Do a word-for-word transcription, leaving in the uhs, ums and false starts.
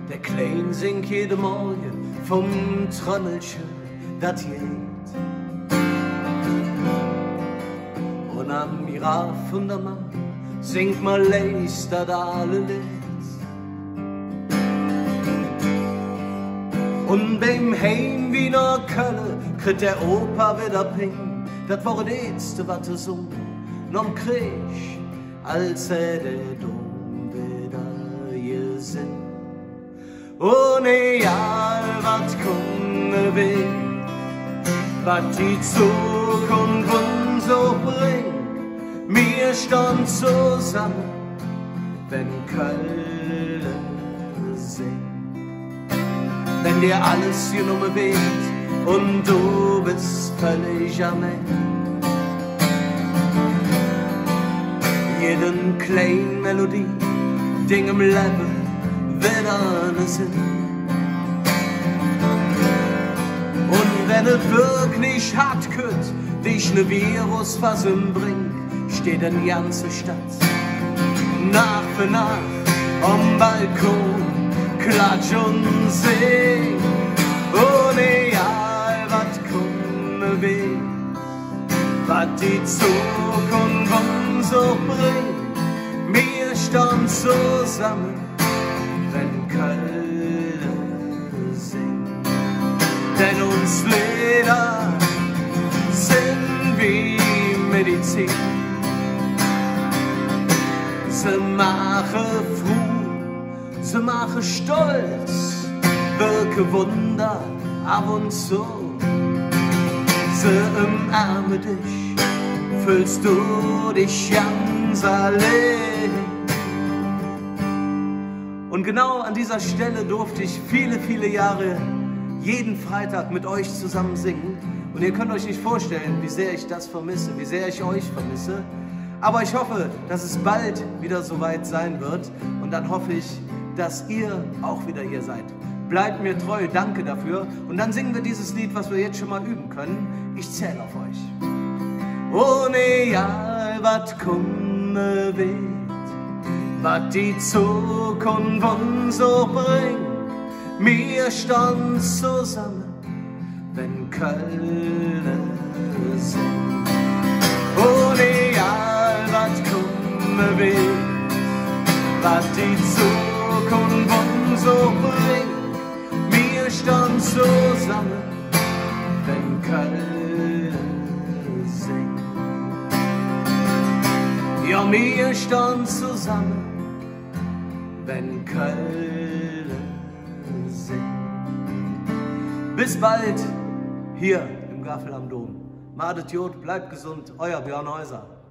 Der Klein singt jeden Morgen vom Trommelchen, dat geht. Und am Miraf von der Mann singt mal leist dat alle Lied. Und beim Heimwiener Kölle kriegt der Opa wieder Ping. Dat war das Letzte, was er so noch krieg, als er der Dom wieder gesehen. Und egal, was kommen will, was die Zukunft uns so bringt, wir stehen zusammen, wenn Köln singt. Wenn dir alles genommen wird und du bist völlig am Ende, jeden kleinen Melodie, Ding im Leben, wird eine Sinn. Und wenn es wirklich hart könnt, dich ne Virus fassen bringt, steht eine ganze Stadt nach für nach am Balkon, klatsch und sing. Und egal, was kommen will, was die Zukunft uns so bringt, wir stehen zusammen, wenn Köln singt. Denn uns Lieder sind wie Medizin. Sie machen froh, sie machen stolz, wirken Wunder ab und zu. Sie umarmen dich, fühlst du dich ganz allein. Und genau an dieser Stelle durfte ich viele, viele Jahre jeden Freitag mit euch zusammen singen. Und ihr könnt euch nicht vorstellen, wie sehr ich das vermisse, wie sehr ich euch vermisse. Aber ich hoffe, dass es bald wieder soweit sein wird. Und dann hoffe ich, dass ihr auch wieder hier seid. Bleibt mir treu, danke dafür. Und dann singen wir dieses Lied, was wir jetzt schon mal üben können. Ich zähle auf euch. Und egal, was kommen wird, was die Zukunft uns so bringt, wir stehen zusammen, wenn Köln singt. Und egal, was kommen will, was die Zukunft uns so bringt, wir stehen zusammen, wenn Köln singt. Ja, wir stehen zusammen, wenn Köln singt. Bis bald hier im Gaffel am Dom. Madet Jod, bleibt gesund, euer Björn Häuser.